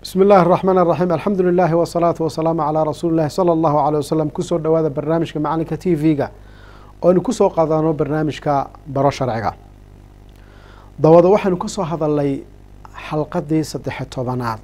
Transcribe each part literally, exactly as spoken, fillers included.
بسم الله الرحمن الرحيم الحمد لله والصلاة والسلام على رسول الله صلى الله عليه وسلم كسر دواذا برنامج معانك تي فيجا أو كسر قضانو برنامج كبرا شرعية دواذا وحن كسر هذا اللي حلقة دي صدح الطبانات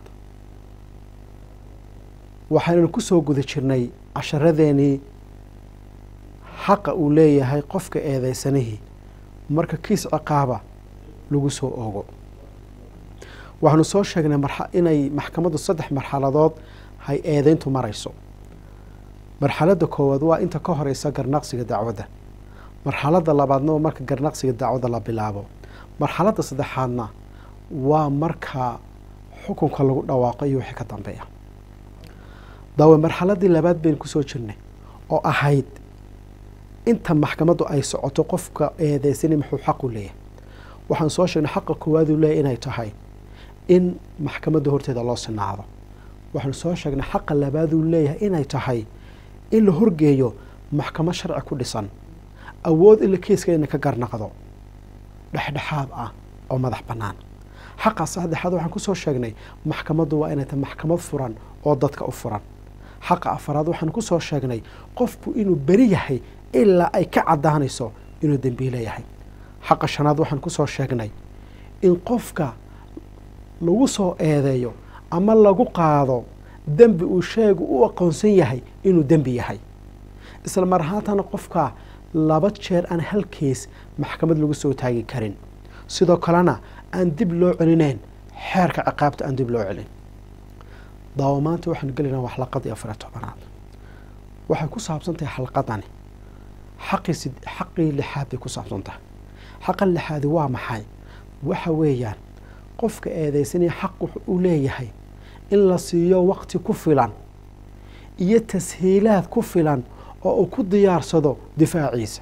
وحن كسر جذ شرني عشر ذيني حق أولي هاي قفك إذا سنه مركز كيس عقابة لجسو أوجو waxaanu soo sheegnay inay maxkamaddu saddex marxaladood hay eedeyntu marayso marxaladda koowaad waa inta ka horeysa garnaqsiga dacwadda marxaladda labaadna waa marka garnaqsiga dacwadda la bilaabo marxaladda saddexaadna waa marka xukunka lagu dhawaaqo iyo wixii ka dambeeya dawa marxaladdii labaad baynu ku soo jirnay oo ahayd inta maxkamaddu ay socoto qofka eedeysanay muxuu xaq u leeyahay waxaan soo sheegnay xaqa koowaad uu leeyahay inay tahay in maxkamadda horteeda loo sinaado waxaanu soo sheegnay xaqa labaad uu leeyahay inay tahay in la horgeeyo maxkamad sharci ku dhisan awood in la kiiska inay ka garnaqdo dhexdhexaad ah oo madax bannaan xaqa saddexaad waxaan ku soo sheegnay maxkamaddu waa inay tahay maxkamad furan oo dadka u furan xaqa afaraad waxaan ku soo sheegnay qofku inuu beri yahay ilaa ay ka caddaanayso inuu dembiile yahay xaqa shanaad waxaan ku soo sheegnay in qofka lagu soo eedeeyo ama lagu qaado dembi uu sheegu u aqoonsan yahay inuu dembi yahay isla mar ahaantana qofka laba jeer aan hal kees maxkamad lagu soo taagi karin sidoo kalena aan dib loo celinayn xeerka ciqaabta aan dib loo celin daawo maanta waxaan gelinaa wax xalqadii afar iyo tobanaad waxay ku saabsan tahay xalqadani xaqii xaqii lixaad bay ku saabsan tahay xaqa lixaadi waa maxay waxa weeyaan qofka eedeysanaya xaq wuxuu u leeyahay in la siiyo waqti ku filan iyo tashiilaad ku filan oo uu ku diyaarsado difaaciisa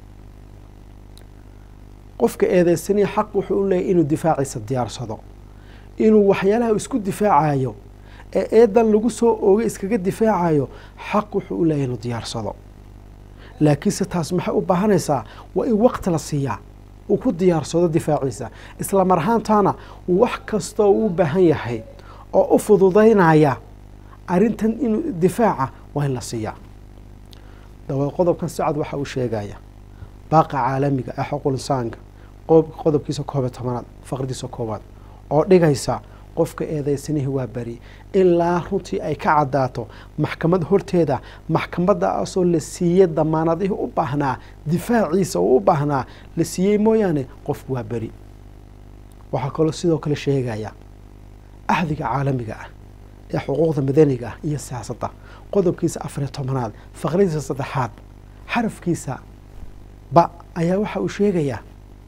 qofka eedeysanaya xaq wuxuu u leeyahay inuu difaaciisa diyaarsado inuu waxyaalaha isku difaacayo ee eedan lagu soo oogay iskaga difaacayo xaq wuxuu u leeyahay inuu diyaarsado laakiinse taas maxay u baahanaysaa waa in waqti la siiyaa uu ku diyaarsado difaaciisa isla mar ahaantaana wax kastoo uu baahan yahay oo u fududaynaya arrintan inuu difaaca waa in la siiyaa dawa qodobkan sacad waxa uu sheegaya baaqa caalamiga ah xuquuqul insaanka qodobkiisa koob iyo tobanaad faqradiisa koowaad oo dhigaysa qofka eedeysanihi waa bari ilaa runtii ay ka caddaato maxkamad horteeda maxkamadaasoo la siiyey damaanadihii u baahnaa difaaciisa oo u baahnaa la siiyey mooyaane qofku waa beri waxaa kaloo sidoo kale sheegaya ahdiga caalamiga ah ee xuquuqda madaniga ah iyo siyaasadda qodobkiisa afar iyo tobanaad faqradiisa saddexaad xarafkiisa ba ayaa waxa uu sheegayaa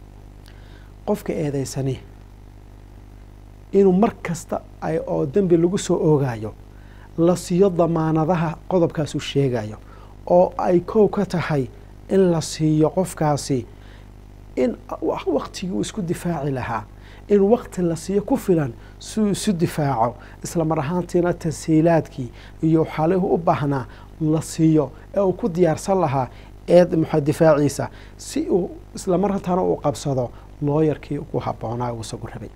qofka eedeysani inuu mar kasta ay oo dembi lagu soo oogayo la siiyo damaanadaha qodobkaasuu sheegayo oo ay kow ka tahay in la siiyo qofkaasi in waqtigii uu isku difaaci lahaa in waqti la siiyo ku filan si uu isu difaaco isla mar ahaantiina tashiilaadkii iyo xaalihii u baahnaa la siiyo ee uu ku diyaarsan lahaa eed muxa difaaciisa si uu isla mar ahaantaana uu qabsado looyarkii ku habboonaa uu isagu rabay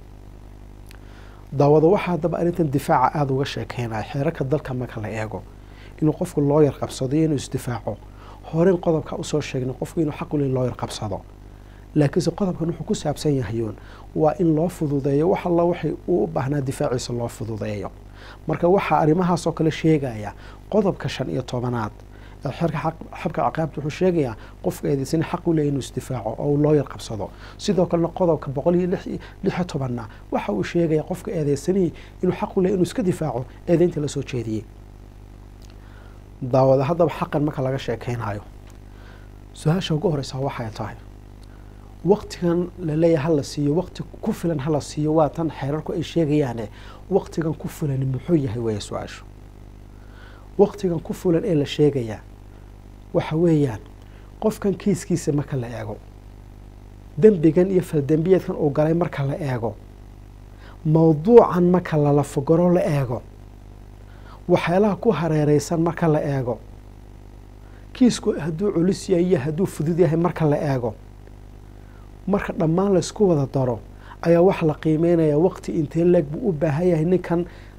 daawada waxaa haddaba arrintan difaaca aada uga sheekeynaya xeerarka dalka marka la eego inuu qofku looyar qabsado iyo inuu isdifaaco horeyn qodobka usoo sheegnay qofku inuu xaq u leeyahay looyar qabsado laakiinse qodobkan wuxuu ku saabsan yahayoon waa in loo fududeeyo wax alla waxay uu u baahnaa difaaciisa loo fududeeyo marka waxaa arrimahaasoo kale sheegaya qodobka shan iyo tobanaad xeerka xabka ciqaabta wuxuu sheegayaa qofka eedeysan xaq u leeyahay inuu isdifaaco oo uu looyar qabsado sidoo kalena qodobka boqol iyo lix iyo tobanna waxa uu sheegayaa qofka eedeysani inuu xaq u leeyahay inuu iska difaaco eedeynta la soo jeediyey daawada haddaba xaqan marka laga sheekeynayo su-aasha ugu horeysa waxay tahay waqtigan la leeyahay hala siiyo waqti ku filan hala siiyo waa tan xeerarku ay sheegayaane waqtigan ku filan muxuu yahay weeye su-aashu waqtigan ku filan ee la sheegayaa waxa weeyaan qofkan kiiskiisa marka la eego dembigan iyo faldembiyeedkan uu galay marka la eego mawduucan marka lala fogoro la eego waxyaalaha ku hareereysan marka la eego kiisku hadduu culus yahay iyo hadduu fudud yahay marka la eego marka dhammaan laysku wada daro ayaa waxa la qiimeynayaa waqti intee leeg buu u baahan yahay ninkan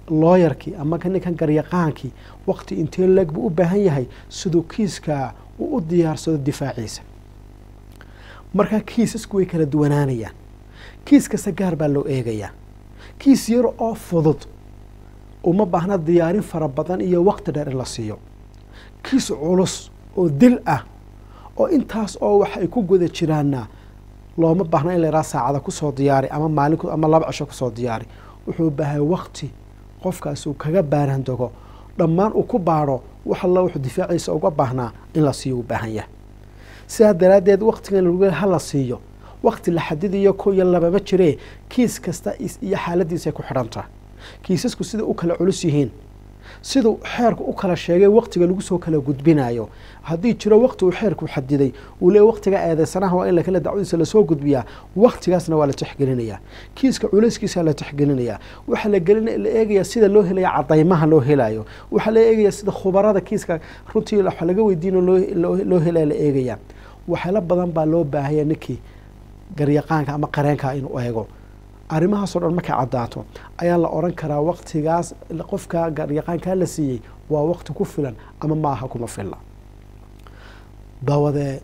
looyarkii ama ninkan garyaqaankii waqti intee leeg buu u baahan yahay siduu kiiska uu u diyaarsado difaaciisa. marka kiisasku way kala duwanaanayaan. kiis kasta gaar baa loo eegayaa. kiis yar oo fudud uma baahna diyaarin fara badan iyo waqti dheer in la siiyo. kiis culus oo dil ah oo intaas oo wax ay ku guda jiraanna looma baahna in la yiraahdo saacada ku soo diyaari ama maalin ama laba cisho ku soo diyaari. wuxuu u baahay waqti qofkaas uu kaga baaran dogo dhammaan uu ku baaro wax alla wuxuu difaaciisa uga baahnaa in la siiyo u baahan yahay. sidaa daraadeed waqtigan lagu hal la siiyo waqti la xadidayo ko iyo laba ma jiree kiis kasta iyo xaaladiisa ku xidhanta. kiisasku sida u kala culus yihiin sidoo xeerku u kala sheegay waqtiga lagu soo kala gudbinayo hadii jiro waqti uu xeerku xadiday uu leeyahay waqtiga eedeysanaha waa in la kala dacwadiisa la soo gudbiyaa waqtigaasna waa la tixgelinayaa. kiiska culayskiisa la tixgelinayaa. waxa la gelina la eegaya sida loo helayo cadaymaha loo helayo. waxa la eegaya sida khubarada kiiska runtii waxa laga weydiino loo loo helayo la eegaya. waxa la badan baa loo baahayaa ninkii garyaqaanka ama qareenka inuu eego. arrimahaas oo dhan marka cadaato ayaa la oran karaa waqtigaas qofka garyaqaanka la siiyay waa waqti ku filan ama maaha kuma filla. dawade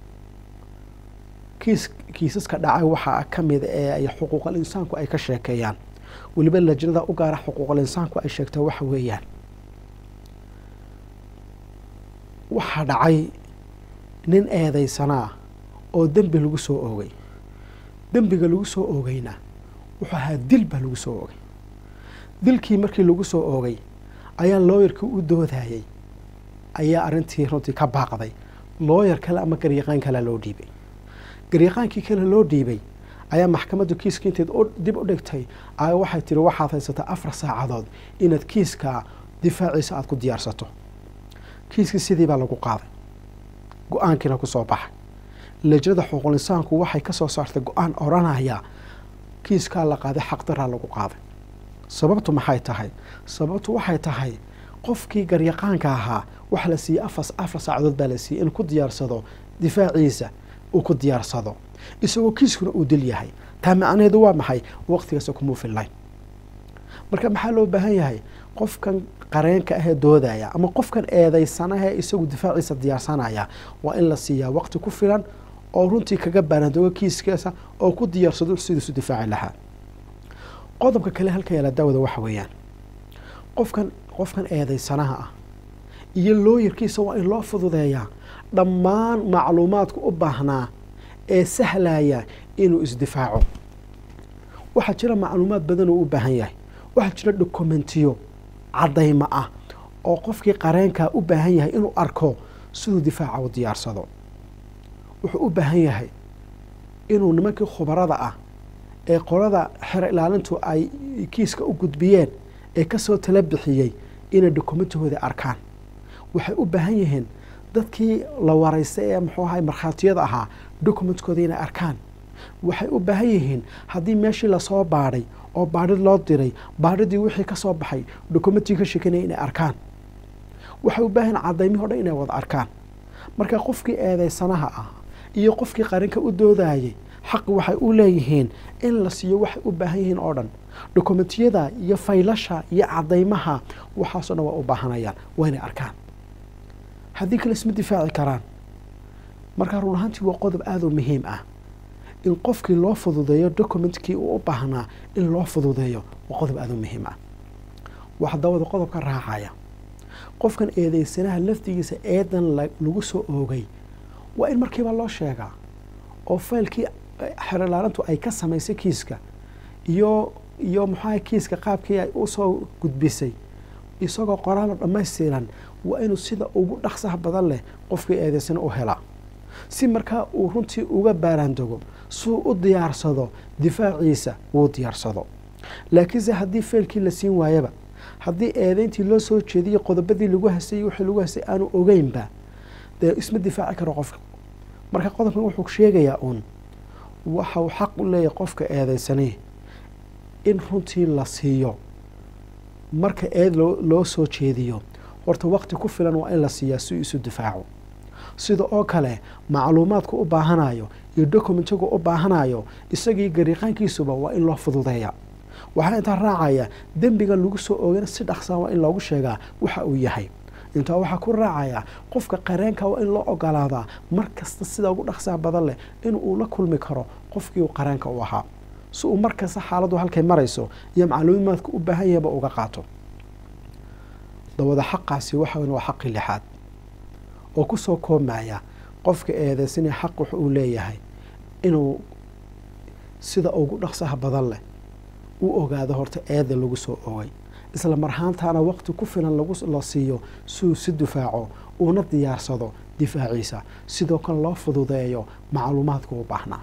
kiis kiisaska dhacay waxa ka mid ee ay xuquuqul insaanku ay ka sheekeeyaan waliba lajnada u gaar ah xuquuqul insaanku ay sheegtay waxa weeyaan waxa dhacay nin eedeysana oo dambi lagu soo oogay. dambiga lagu soo oogayna wuxuu ahaa dil baa lagu soo oogay. dilkii markii lagu soo oogay ayaa looyarkii u doodayay ayaa arrintii runtii ka baaqday. looyar kale ama garyaqaan kale loo dhiibay. garyaqaankii kale loo dhiibay ayaa maxkamaddu kiiska inteed dib u dhigtay ay waxay tiri waxaad haysataa afar saacadood inaad kiiska difaaciisa aad ku diyaarsato. kiiskii sidii baa lagu qaaday. go-aankiina ku soo baxay. lajnada xuquuqul insaanku waxay ka soo saartay go-aan oranaya kiiskaa la qaaday xaq daraa lagu qaaday. sababtu maxay tahay? sababtu waxay tahay qofkii garyaqaanka ahaa waxa la siiyay afar afar saacadood baa la siiyay in ku diyaarsado difaaciisa uu ku diyaarsado isagoo kiiskuna uu dil yahay. taa macnaheedu waa maxay? waqtigaas kuma fillayn. marka maxaa loo baahan yahay qofkan qareenka ah ee doodaya ama qofkan eedeysanaha ee isagu difaaciisa diyaarsanaya waa in la siiyaa waqti ku filan oo runtii kaga baarandooga kiiskiisa oo ku diyaarsado sidii isu difaaci lahaa. qodobka kale halka yaala daawada waxa weeyaan qofkan qofkan eedeysanaha ah iyo looyarkiisa waa in loo fududeeyaa dhammaan macluumaadka u baahnaa ee sahlaya inuu isdifaaco. waxaa jira macluumaad badan oo u baahan yahay. waxaa jira dokumentiyo cadayma ah oo qofkii qareenka u baahan yahay inuu arko siduu difaaca u diyaarsado. wuxuu u baahan yahay inuu nimankii khubarada ah ee qolada xeer ilaalintu ay kiiska u gudbiyeen ee ka soo tala bixiyay inay dokumentahooda arkaan. waxay u baahan yihiin dadkii la waraystay ee muxuu ahay markhaatiyada ahaa dokumentkooda inay arkaan. waxay u baahan yihiin haddii meeshii lasoo baadhay oo baadhid loo diray baadhidii wixii ka soo baxay dokumentii ka sheekanaya inay arkaan. waxay u baahan cadaymihii o dhan inay wada arkaan. marka qofkii eedeysanaha ah iyo qofkii qarinka u doodayay xaq waxay u leeyihiin in la siiyo waxay u baahan yihiin oo dhan. dokumentiyada iyo faylasha iyo cadaymaha waxaasoo dhan waa u baahanayaan waa inay arkaan. haddii kale isma difaaci karaan. marka run ahaantii waa qodob aad u muhiim ah in qofkii loo fududeeyo dokumentkii uu u baahnaa in loo fududeeyo waa qodob aad u muhiim ah. waxa dawada qodobka raacaya qofkan eedeysanaha laftigiisa eedan lagu soo oogay waa in markiiba loo sheegaa oo faylkii xeer ilaalintu ay ka samaysay kiiska iyo iyo maxaa kiiska qaabkii ay u soo gudbisay isagoo qoraal dhammaystiran waa inuu sida ugu dhaqsaha badan leh qofkii eedeysana u helaa si markaa uu runtii uga baaraandogo suu u diyaarsado difaaciisa uu diyaarsado. laakiinse haddii faylkii la siin waayaba haddii eedeyntii loo soo jeediyey qodobadii lagu hasayey wixii lagu hasay aanu ogeynba dee isma difaaci karo qofka. marka qodobkan wuxuu sheegayaa uun waxa uu xaq u leeyahay qofka eedeysanay in runtii la siiyo marka eed loo soo jeediyo horta waqti ku filan waa in la siiyaa si isu difaaco. sida oo kale macluumaadku u baahanayo iyo dokumentiga u baahanayo isagii garyaqaankiisuba waa in loo fududeeyaa. waxaa intaa raacaya dembiga lagu soo oogana si dhaqsan waa in loogu sheegaa waxa uu yahay. intaa waxaa ku raacaya qofka qareenka waa in loo ogolaadaa mar kasta sida ugu dhaqsaa badan leh in uu la kulmi karo qofkii uu qareenka u ahaa si uu markasta xaaladdu halkay marayso iyo macluumaadka u baahan yahayba uga qaato. dawada xaqaasi waxa weyn waa xaqi lixaad oo ku soo koobmaya qofka eedeysanaya xaq wuxuu u leeyahay inuu sida ugu dhaqsaha badan leh u ogaado horta eeda lagu soo oogay isla marhaantaana waqti ku filan lagu la siiyo si uu si difaaco uuna diyaarsado difaaciisa sidoo kale loo fududeeyo macluumaadka u baahnaa.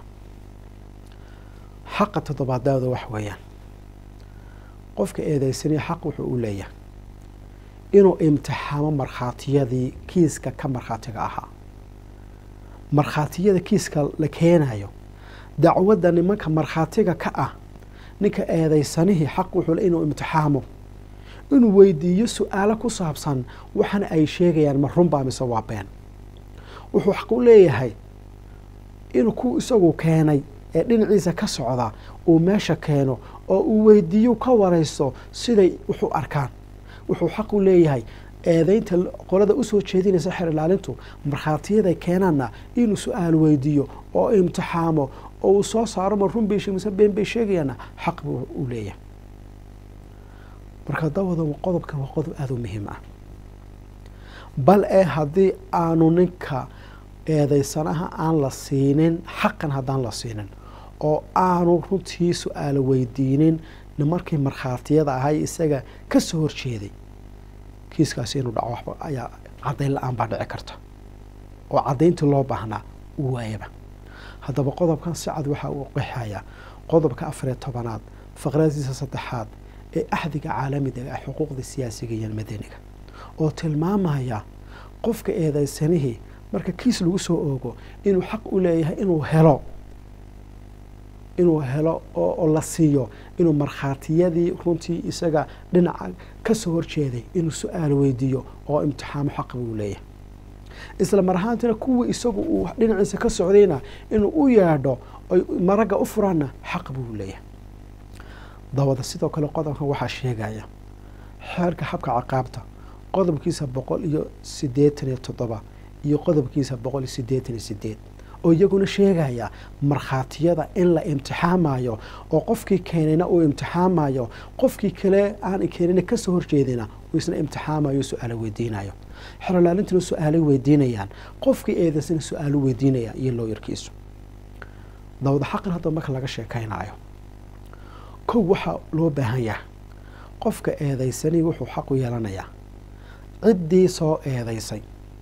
xaqa toddobaadada wax weeyaan qofka eedeysanaya xaq wuxuu u leeyahay inuu imtixaamo markhaatiyadii kiiska ka markhaatiga ahaa. markhaatiyada kiiska la keenayo dacwadda nimanka markhaatiga ka ah ninka eedeysanihii xaq wuxuu le inuu imtixaamo inuu weydiiyo su-aalo ku saabsan waxana ay sheegayaan ma runbaa mise waa been. wuxuu xaq u leeyahay inuu ku isagu keenay ee dhinaciisa ka socda uu meesha keeno oo uu weydiiyo ka waraysto siday wuxuu arkaan. wuxuu xaq u leeyahay eedeynta qolada u soo jeedinaysa xeer ilaalintu markhaatiyaday keenaanna inuu su-aal weydiiyo oo imtixaamo oo uu soo saaro ma run bay sheeg mise been bay sheegayaanna xaq buu u leeyahay. marka dawada qodobkan waa qodob aada u muhiim ah. bal ee haddii aanu ninka eedeysanaha aan la siinin xaqan haddaan la siinin oo aanu runtii su-aalo weydiinin markii markhaatiyada ahay isaga ka soo horjeeday kiiskaasi inuu dhaco waxba ayaa caddayn la-aan baa dhici karta oo caddayntii loo baahnaa uu waayaba. haddaba qodobkan si cad waxaa uu qeexayaa qodobka afariyo tobanaad faqradiisa saddexaad ee axdiga caalamiga ee xuquuqda siyaasiga iyo madaniga oo tilmaamaya qofka eedeysanihii marka kiis lagu soo oogo inuu xaq u leeyahay inuu helo inuu helo oo la siiyo inuu markhaatiyadii runtii isaga dhinaca ka soo horjeeday inuu su-aal weydiiyo oo imtixaamo xaq buu leeyahay. isla mar ahaantina kuwii isagu uu dhinaciisa ka socdayna inuu u yeedho oy maragga u furaanna xaq buu leeyahay. dawada sidoo kale qodobkan waxaa sheegaya xeerka xabka ciqaabta qodobkiisa boqol iyo siddeetan iyo toddoba iyo qodobkiisa boqol iyo siddeetan iyo sideed oo iyaguna sheegaya markhaatiyada in la imtixaamayo oo qofkii keenayna uu imtixaamayo qofkii kale aan keenayna ka soo horjeedina uu isna imtixaamayo su-aalo weydiinayo. xeer ilaalintuna su-aalay weydiinayaan qofkii eedaysana su-aalo weydiinaya iyo looyarkiisu. dawada xaqan hadda marka laga sheekaynayo kow waxaa loo baahan yahay qofka eedaysani wuxuu xaq u yeelanayaa ciddii soo eedaysay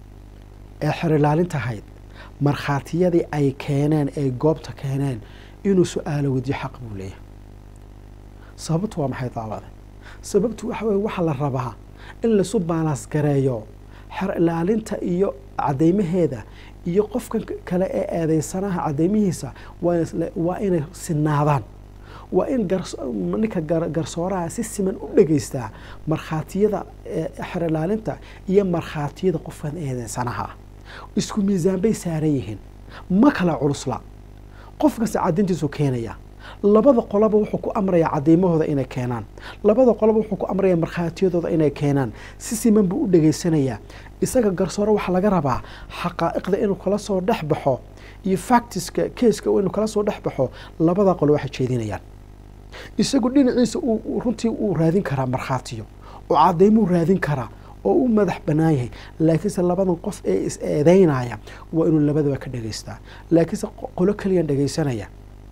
ee xeer ilaalinta ahayd markhaatiyadii ay keeneen ay goobta keeneen inuu su-aalo weydiyo xaq buu leeyahay. sababtu waa maxay daalada? sababtu waxa weye waxaa la rabaa in laisu baalaas gareeyo xeer ilaalinta iyo caddeymaheeda iyo qofkan kale ee eedeysanaha caddeymihiisa waa inay sinaadaan. waa in ninka garsooraha si siman u dhegaystaa markhaatiyada xeer ilaalinta iyo markhaatiyada qofkan eedeysanaha ah. isku miisaan bay saaran yihiin ma kala culusla. qof kasta caddayntiisu keenaya labada qolaba wuxuu ku amrayaa caddeymahooda inay keenaan labada qolaba wuxuu ku amrayaa markhaatiyadooda inay keenaan si siman buu u dhegaysanayaa. isaga garsoore waxaa laga rabaa xaqaa'iqda inuu kala soo dhex baxo iyo factiska keeska inuu kala soo dhex baxo labada qolo waxay jeedinayaan. isagu dhinaciisa uu runtii uu raadin karaa markhaatiyo oo caddeymuu raadin karaa oo u madax bannaan yahay laakiinse labadan qof ee is eedeynaya waa inuu labadaba ka dhegaystaa. laakiinse qolo kaliyan dhegaysanaya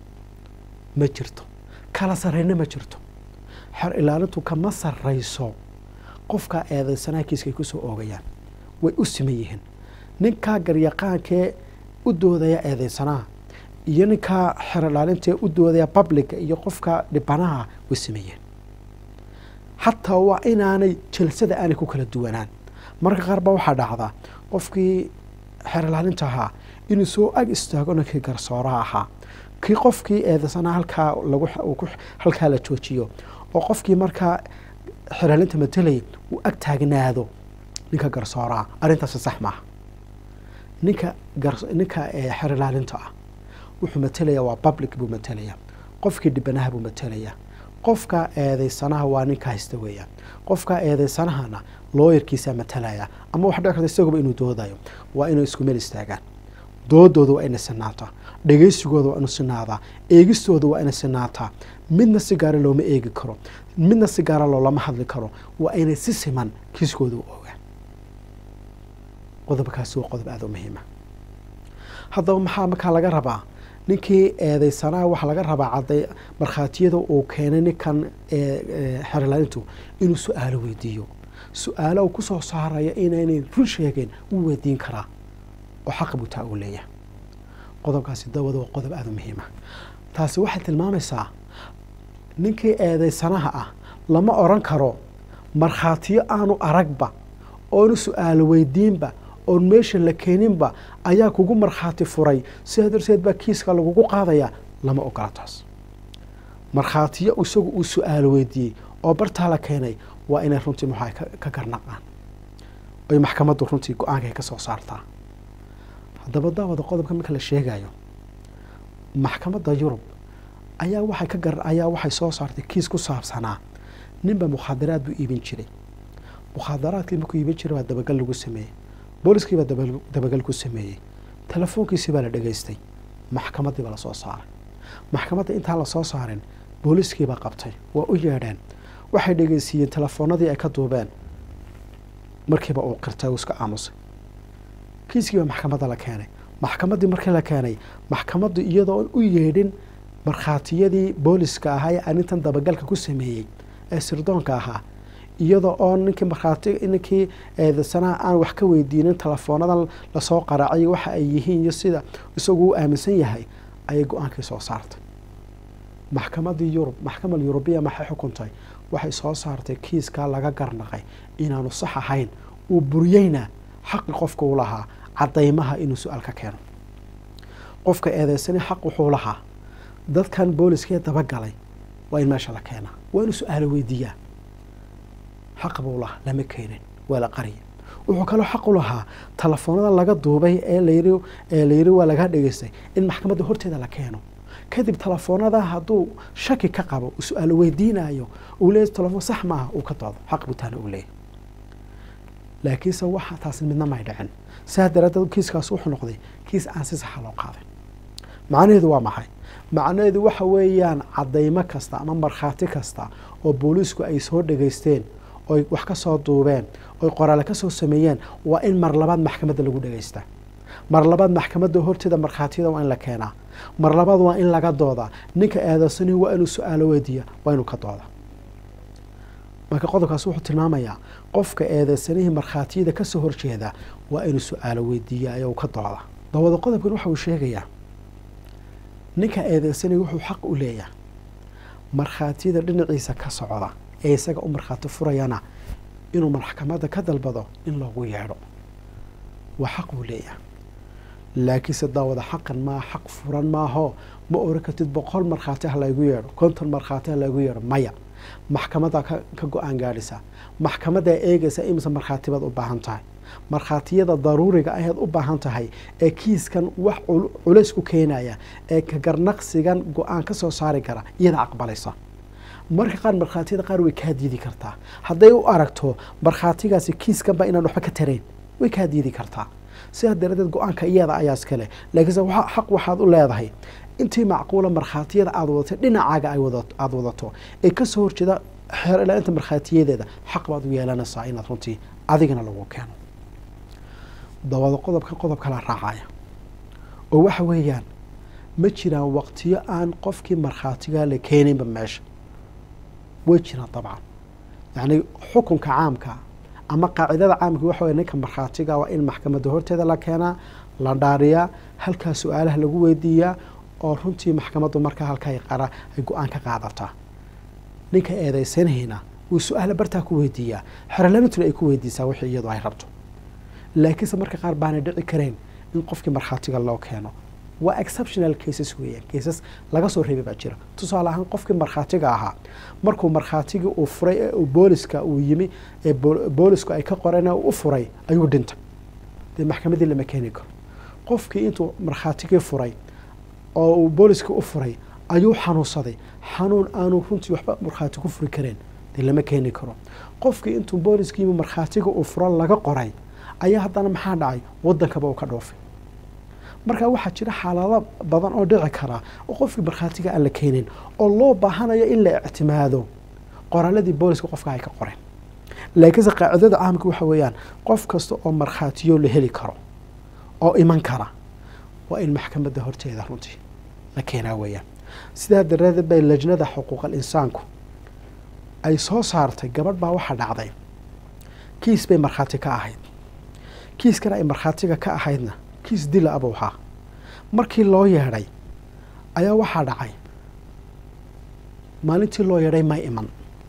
ma jirto, kala sarreyna ma jirto. xeer ilaalintu kama sarreyso qofkaa eedeysanaha kiiskay ku soo oogayaan way u siman yihiin. ninkaa garyaqaankee u doodaya eedeysanaha iyo ninkaa xeer ilaalintee u doodaya publica iyo qofka dhibanaha way siman yihiin. xataa waa inaanay jalsada aanay ku kala duwanaan. marka qaar baa waxaa dhacdaa qofkii xeer ilaalinta ahaa inuu soo ag istaago ninkii garsooraha ahaa kii qofkii eedeysanaha halkaa lagu halkaa la joojiyo oo qofkii markaa xeer ilaalinta matelay uu ag taagnaado ninka garsooraha. arrintaasi sax maaha. ninka ninka xeer ilaalinta ah wuxuu matelayaa waa public buu matelayaa qofkii dhibanaha buu matelayaa qofka eedeysanaha waa ninka haysta weeyaan qofka eedeysanahana looyarkiisa matalaya ama wax dhici karta isagoo inuu doodayo waa inuu isku meel istaagaan doodooda waa inay sinaataa dhageysigooda waa inuu sinaadaa eegistooda waa inay sinaataa midna si gaara looma eegi karo midna si gaara loolama hadli karo waa inay si siman kiiskooda u ogaan qodobkaasi waa qodob aada u muhiima haddaba maxaa markaa laga rabaa ninkii eedeysanaha waxaa laga rabaa cadday markhaatiyada uu keenay ninkan xeerlaalintu inuu su-aalo weydiiyo su-aalo uu kusoo saaraya inaynay run sheegeen wuu weydiin karaa oo xaq butaa uu leeyahay qodobkaasi dawada waa qodob aada u muhiima taasi waxay tilmaamaysaa ninkii eedeysanaha ah lama oran karo markhaatiyo aanu aragba oonu su-aalo weydiinba oon meesha la keeninba ayaa kugu markhaati furay sidaa darteed baa kiiska lagugu qaadayaa lama ogola taas markhaatiyo isagu uu su-aalo weydiiyey oo bartaa la keenay waa inay runtii maxay ka garnaqaan oy maxkamaddu runtii go-aankay ka soo saartaa haddaba daawada qodobka marka la sheegayo maxkamadda yurub ayaa waxay ka gar ayaa waxay soo saartay kiis ku saabsanaa ninba mukhaadaraad buu iibin jiray mukhaadaraadkii markuu iibin jiray baa dabagal lagu sameeyey booliskii baa dabagal ku sameeyey telefoonkiisii baa la dhegaystay maxkamaddii baa lasoo saaray maxkamadda intaan lasoo saarin booliskii baa qabtay waa u yeedheen waxay dhegeysiiyeen telefoonadii ay ka duubeen markiiba uu qirtay uu iska aamusay kiiskii baa maxkamadda la keenay maxkamaddii markii la keenay maxkamaddu iyadoo u yeedhin markhaatiyadii booliska ahaa ee arrintan dabagalka ku sameeyey ee sirdoonka ahaa iyadoo oo ninkii markhaati ninkii eedeysanaha aan wax ka weydiinin telefoonadan lasoo qaraacay waxa ay yihiin iyo sida isagu u aaminsan yahay ayay go-aankii soo saartay maxkamaddii yurub maxkamad yurubiya maxay xukuntay waxay soo saartay kiiskaa laga garnaqay inaanu sax ahayn uu buriyeyna xaqi qofka u lahaa caddaymaha inuu su-aal ka keeno qofka eedeysani xaq wuxuu lahaa dadkan booliskee dabagalay waa in meesha la keenaa waa inuu su-aalo weydiiyaa xaq buu lahaa lama keenin waa la qariya wuxuu kaloo xaq u lahaa telefoonada laga duubay ee layiri ee layiri waa laga dhegaystay in maxkamadda horteeda la keeno kadib telefoonada hadduu shaki ka qabo uu su-aalo weydiinayo uu leeyahay telefoon sax maaha uu ka doodo xaq buu taana uu leeyahay laakiinse waxa taasi midna may dhicin sidaa daraaddeed kiiskaas wuxuu noqday kiis aan si saxa loo qaaday macnaheedu waa maxay macnaheedu waxa weeyaan caddaymo kasta ama markhaati kasta oo booliisku ay soo dhegaysteen oy wax ka soo duubeen oy qoraale ka soo sameeyeen waa in mar labaad maxkamadda lagu dhegaystaa mar labaad maxkamadda horteeda markhaatiyada waa in la keenaa mar labaad waa in laga doodaa ninka eedeysani waa inuu su-aalo weydiiya waa inuu ka dooda marka qodobkaas wuxuu tilmaamayaa qofka eedeysanihii markhaatiyada ka soo horjeeda waa inuu su-aalo weydiiya ayuu ka dooda dawada qodobkan waxa uu sheegayaa ninka eedeysani wuxuu xaq u leeyahay markhaatiyada dhinaciisa ka socda ee isaga u markhaati furayana inuu maxkamadda ka dalbado in loogu yeedho waa xaq uu leeyahay laakiinse daawada xaqan maa xaq furan maaho ma oran kartid boqol markhaati ha laygu yeedho konton markhaati ha laygu yeedho maya maxkamadda ka go-aan gaadhaysa maxkamaddaa eegaysa imise markhaatibaad u baahan tahay markhaatiyada daruuriga aheed u baahan tahay ee kiiskan wax culays ku keenaya ee ka garnaqsigan go-aan ka soo saari kara iyada aqbalaysa marka qaar markhaatiyada qaar way kaa diidi kartaa hadday u aragto markhaatigaasi kiiskanba inaan waxba ka tarayn way kaa diidi kartaa sidaa daradeed go-aanka iyada ayaa iskale laakiinse xaq waxaad u leedahay intii macquula markhaatiyada aada wadatay dhinacaaga aada wadato ee kasoo horjeeda xeer ilaalinta markhaatiyadeeda xaq baad u yeelanaysaa inaad runtii adigana lagu keeno dawada qodobka qodob kala raacaya oo waxa weeyaan ma jiraan waqtiyo aan qofkii markhaatigaa la keeninba meesha way jiraan dabcan yacni xukunka caamka ama qaacidada caamka waxa weya ninka markhaatiga waa in maxkamadda horteeda la keenaa la dhaariyaa halkaa su-aalaha lagu weydiiyaa oo runtii maxkamaddu markaa halkaa qara ay go-aan ka qaadataa ninka eedeysanayna wuu su-aala bartaa ku weydiiyaa xerolaaintuna ay ku weydiisaa wixii iyadu ay rabto laakiinse marka qaar baanay dhici karayn in qofkii markhaatiga loo keeno waa exceptional cases weeyaan cases laga soo reebay baa jira tusaale ahaan qofkii markhaatiga ahaa markuu markhaatigii uu furay ee uu booliska uu yimi ee boolisku ay ka qoreen u furay ayuu dhintay dee maxkamaddii lama keeni karo qofkii intuu markhaatigii furay oo uu booliska u furay ayuu xanuunsaday xanuun aanu runtii waxba markhaati ku furi kareen dee lama keeni karo qofkii intuu booliskiiba markhaatiga uu furo laga qoray ayaa haddana maxaa dhacay waddankaba uu ka dhoofay marka waxaa jira xaalado badan oo dhici kara oo qofkii markhaatiga aan la keenin oo loo baahanayo in la ictimaado qoraaladii booliska qofka ay ka qoreen laakiinse qaacidada caamka waxa weeyaan qof kasta oo markhaatiyo la heli karo oo iman kara waa in maxkamadda horteeda runtii la keenaa weeyaan sidaa daraadeed bay lajnada xuquuqal insaanku ay soo saartay gabadh baa waxaa dhacday kiis bay markhaati ka ahayd kiiskana ay markhaatiga ka ahaydna kiis dila abuu ahaa markii loo yeedhay ayaa waxaa dhacay maalintii loo yeedhay may iman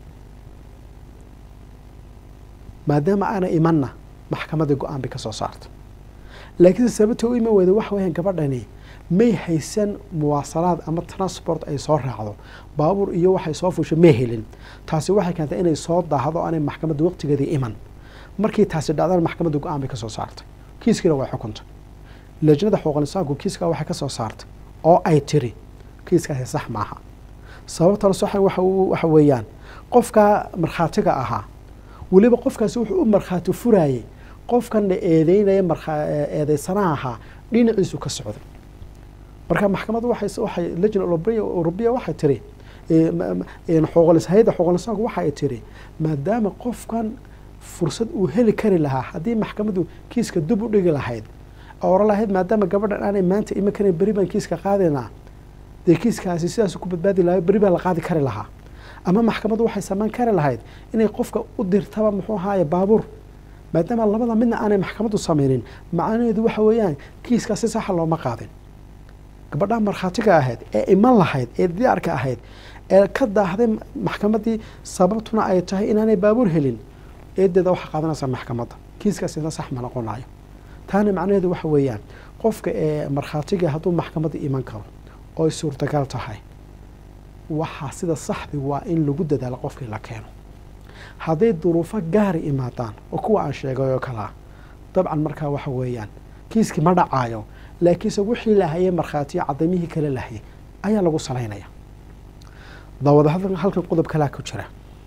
maadaama aana imanna maxkamadda go-aan bay ka soo saartay laakiinse sababta u iman weyda waxa weeyaan gabadhani may haysan muwaasalaad ama transport ay soo raacdo baabuur iyo waxay soo fuushay may helin taasi waxay keentay inay soo daahdo aanay maxkamadda waqtigeedii iman markii taasi dhacdana maxkamadda go-aan bay ka soo saartay kiiskiina way xukuntay lajnada xuquuqul insaanku kiiskaa waxay ka soo saartay oo ay tiri kiiskaasi sax maaha sababtana sax waxa weeyaan qofkaa markhaatiga ahaa weliba qofkaasi wuxuu u markhaati furayay qofkan la eedeynaya eedeysanaha ahaa dhinaciisu ka socday marka maxkamaddu waxay waxay lajna Awrobiya waxay tiri hay'adda xuquuqul insaanku waxay tiri maadaama qofkan fursad uu heli kari lahaa haddii maxkamaddu kiiska dib u dhigi lahayd oo lahayd maadaama gabadhan aanay maanta ima karin beri baan kiiska qaadaynaa dee kiiskaasi sidaas ku badbaadi lahaa beri baa la qaadi kari lahaa ama maxkamaddu waxay samayn kari lahayd inay qofka u dirtaba muxuu ahaaye baabuur maadaama labada midna aanay maxkamaddu samaynin macnaheedu waxa weeyaan kiiskaasi saxa looma qaadin gabadha markhaatiga ahayd ee iman lahayd ee diyaarka ahayd ee ka daahday maxkamaddii sababtuna ay tahay inaanay baabuur helin eedeeda waxaa qaadanaysaa maxkamadda kiiskaasina sax ma noqonayo taana macnaheedu waxa weeyaan qofka ee markhaatiga hadduu maxkamadda iman karo oo ay suurtagal tahay waxaa sida saxdi waa in lagu dadaalo qofkii la keeno hadday duruufo gaari imaadaan oo kuwa aan sheegay oo kalaa dabcan markaa waxa weeyaan kiiskii ma dhacaayo laakiinse wixii lahayay markhaatiyo caddaymihii kale lahayay ayaa lagu salaynaya daawada halkan qodob kalaa ku jira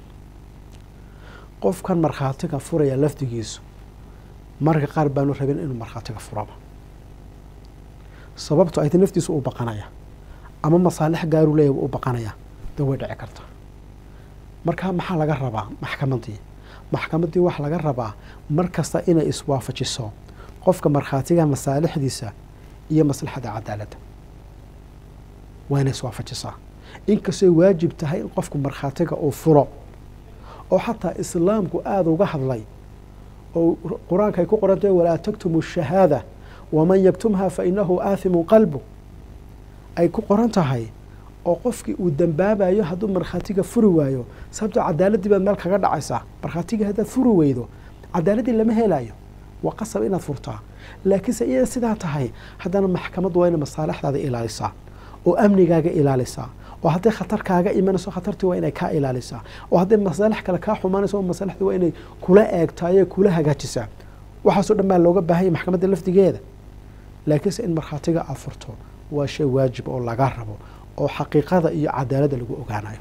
qofkan markhaatiga furaya laftigiisu marka qaar baanu rabin inuu markhaatiga furaba sababto ay naftiisu u baqanaya ama masaalix gaaru leeyahay u baqanaya daway dhici karta marka maxaa laga rabaa maxkamaddii maxkamaddii waxa laga rabaa markasta inay iswaafajiso qofka markhaatiga masaalixdiisa iyo maslaxada cadaaladda waa inay iswaafajisaa inkastoo waajib tahay in qofku markhaatiga uu furo oo xataa islaamku aada uga hadlay oo qur-aanka ay ku qorantay walaa taktumu shahaada waman yaktumha fa inahu aathimu qalbu ay ku qoran tahay oo qofkii uu dambaabayo hadduu markhaatiga furi waayo sababtoo cadaaladii baad meel kaga dhacaysaa markhaatiga haddaad furi weydo cadaaladii lama helayo waa qasab inaad furtaa laakiinse iyada sidaa tahay haddana maxkamaddu waa inay masaalixdaada ilaalisaa oo amnigaaga ilaalisaa oo hadday khatar kaaga imanayso khatartii waa inay kaa ilaalisaa oo hadday masaalix kale kaa xumaanayso masaalixdii waa inay kula eegtaayo kula hagaajisaa waxaasoo dhan baa looga baahanya maxkamadda lafdigeeda laakiinse in markhaatiga aad furto waa shay waajib oo laga rabo oo xaqiiqada iyo cadaaladda lagu ogaanayo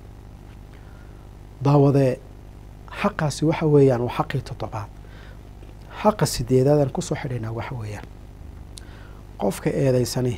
daawadee xaqaasi waxa weeyaan waa xaqii toddobaad xaqa sideedaadaan kusoo xidhaynaa waxa weeyaan qofka eedaysani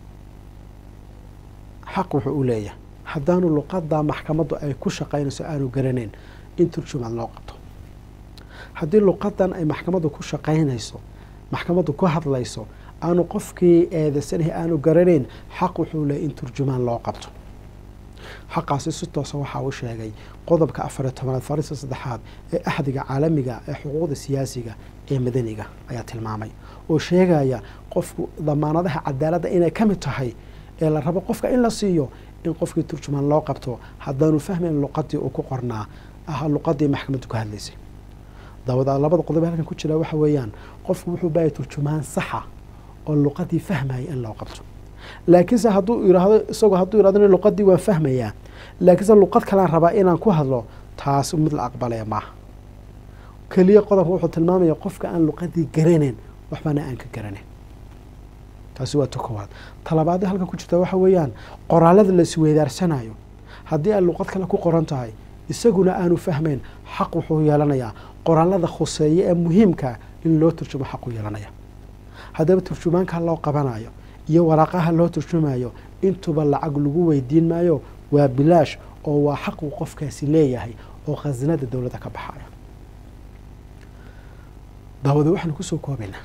xaq wuxuu u leeyahay haddaanu luqadda maxkamaddu ay ku shaqaynayso aanu garanayn in turjumaad loo qabto haddii luqaddan ay maxkamaddu ku shaqaynayso maxkamaddu ku hadlayso aanu qofkii eedaysanahay aanu garanayn xaq wuxuu leeyahay in turjumaan loo qabto xaqaasi si toosa waxaa uu sheegay qodobka afar iyo tobanaad farista saddexaad ee axdiga caalamiga ee xuquuqda siyaasiga ee madaniga ayaa tilmaamay oo sheegaya qofku damaanadaha cadaaladda inay ka mid tahay ee la rabo qofka in la siiyo in qofkii turjumaan loo qabto haddaanu fahmayn luqadii uu ku qornaa aha luqadii maxkamaddu ka hadlaysay daawada labada qodob halkan ku jira waxa weeyaan qofku wuxuu baahay turjumaan saxa oo luqadii fahmaya in loo qabto laakiinse hadduu yiraahdo isagoo hadduu yiraahdo luqadii waan fahmayaa laakiinse luqad kalaan rabaa inaan ku hadlo taas mid la aqbalaya maaha keliya qodobka wuxuu tilmaamayaa qofka aan luqadii garanayn waxbana aan ka garanayn taasi waa tokowaad talabaad halka ku jirta waxa weeyaan qoraalada la isweydaarsanayo haddii ay luqad kale ku qoran tahay isaguna aanu fahmayn xaq wuxuu yeelanayaa qoraalada khuseeya ee muhiimka in loo turjumo xaq u yeelanaya haddaba turjumaanka loo qabanayo iyo waraaqaha loo turjumayo intuba lacag lagu weydiin maayo waa bilaash oo waa xaq uu qofkaasi leeyahay oo khazinada dowladda ka baxaya daawada waxaan ku soo koobaynaa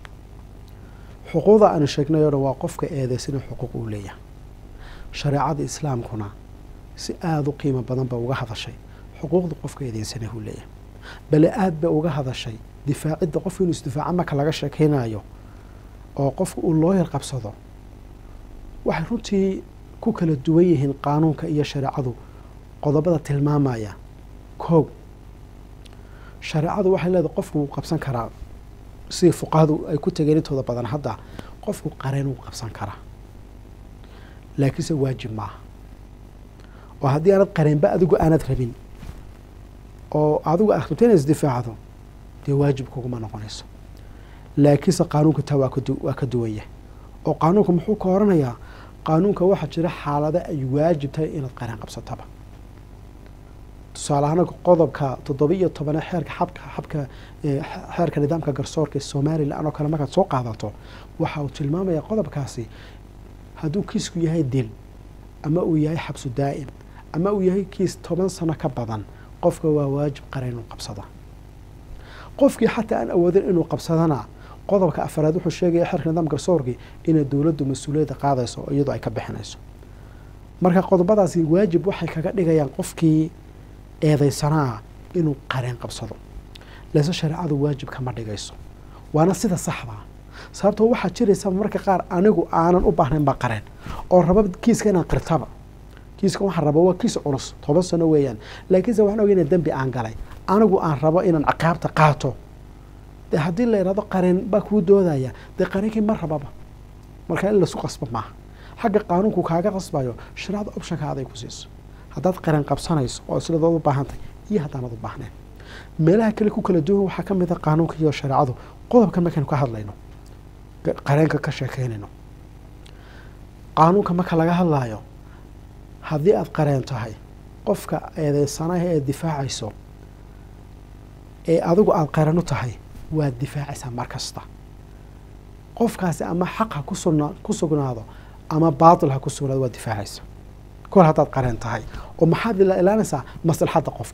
xuquuqda aan sheegnay oo waa qofka eedeysan xuquuq uu leeyahay shariicada islaamkuna si aad u qiimo badan ba uga hadashay xuquuqda qofka eedeysan uu leeyahay bal aad ba uga hadashay difaacidda qofka inuu isdifaaco marka laga sheekeynayo oo qofka uu loo yarqabsado waxay runtii ku kala duwan yihiin qaanuunka iyo shariicadu qodobada tilmaamaya koob shariicadu waxay leedahay qofku uu qabsan karaa si fuqaadu ay ku tageen intooda badan hadda qofku qareen uu qabsan karaa laakiinse waajib maaha oo haddii aanad qareenba adigu aanad rabin oo adigu aad rabto inaad isdifaacdo dee waajib kuguma noqonayso laakiinse qaanuunka taa waa ka duwan yahay oo qaanuunka muxuu ka oranayaa qaanuunka waxaa jira xaalado ay waajib tahay inaad qareen qabsataba tusaale ahaan qodobka toddoba iyo tobane xeerka xabka xabka xeerka nidaamka garsoorka ee Soomaaliland oo kale markaad soo qaadato waxa uu tilmaamayaa qodobkaasi hadduu kiisku yahay dil ama uu yahay xabsu daa'im ama uu yahay kiis toban sano ka badan qofka waa waajib qareen inuu qabsado qofkii xataa aan awoodin inuu qabsadana qodobka afraad wuxuu sheegaya xeerka nidaamka garsoorka in dawladdu mas'uuliyadda qaadayso iyadoo ay ka bixinayso marka qodobadaasi waajib waxay kaga dhigayaan qofkii eedeysanaa inuu qareen qabsado laakiin shariicadu waajib kama dhigayso waana sida saxda sababtoo waxaa jiraysa marka qaar anigu aanan u baahnayn ba qareen oo raba kiiska inaan qirtaba kiiska waxaan raba waa kiis culus toban sano weeyaan laakiinse waxaan ogeynaa dambi aan galay anigu aan rabo inaan ciqaabta qaato dee haddii la yidhahdo qareen baa kuu doodaya dee qareenkii ma rababa marka in lasu qasba maaha xagga qaanuunku kaaga qasbayo shariicada optionka aday ku siiso haddaad qareen qabsanayso oo sidadood u baahantahay iyo haddaanad u baahnayn meelaha kale ku kala duwan waxaa ka mid a qaanuunka iyo shariicadu qodobkan markaynu ka hadlayno qareenka ka sheekeynayno qaanuunka marka laga hadlaayo haddii aad qareen tahay qofka eedeysanaha ee difaacayso ee adigu aad qareen u tahay waad difaacaysaa mar kasta qofkaasi ama xaq ha ku sugnaado ama baatil ha ku sugnaado waad difaacaysaa kol haddaad qareen tahay oo maxaad ilaalinaysaa maslaxadda qofka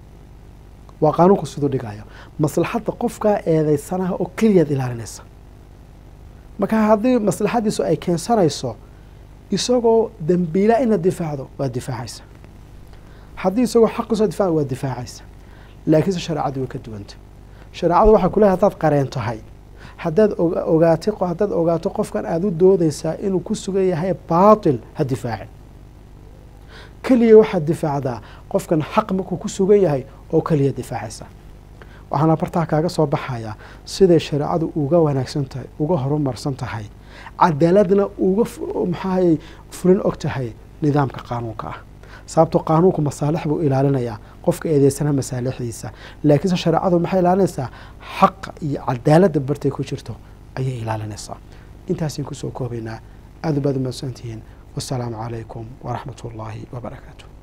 waa qaanuunku siduu dhigayo maslaxadda qofka eedeysanaha oo keliyaad ilaalinaysa marka haddii maslaxadiisu ay keensanayso isagoo dambiila inaad difaacdo waad difaacaysa haddii isagoo xaqiisoo difaac waad difaacaysa laakiinse shareecadu way ka duwanta shareecadu waxay ku leedahay haddaad qareen tahay haddaad ogaatay haddaad ogaato qofkan aada u doodaysaa inuu ku sugan yahay baatil ha difaacin keliya waxaad difaacdaa qofkan xaq markuu ku sugan yahay oo keliya difaacaysa waxaana bartaa kaaga soo baxayaa siday shareecadu uga wanaagsan tahay uga horumarsan tahay cadaaladna uga maxay fulin og tahay nidaamka qaanuunka ah sababtoo qaanuunku masaalix buu ilaalinayaa qofka eedeysana masaalixdiisa laakiinse shareecadu maxay ilaalinaysaa xaq iyo cadaaladda bartay ku jirto ayay ilaalinaysaa intaasaan kusoo koobaynaa aad baad u mahadsantihiin والسلام عليكم ورحمة الله وبركاته.